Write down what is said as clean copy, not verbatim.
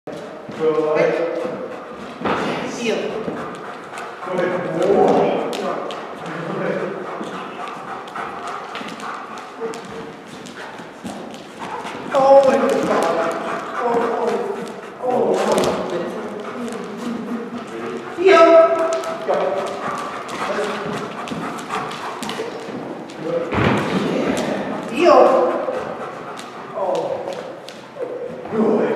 Good. Heel. Good boy. Oh my God. Oh. Heel. Go. Heel. Oh. Good.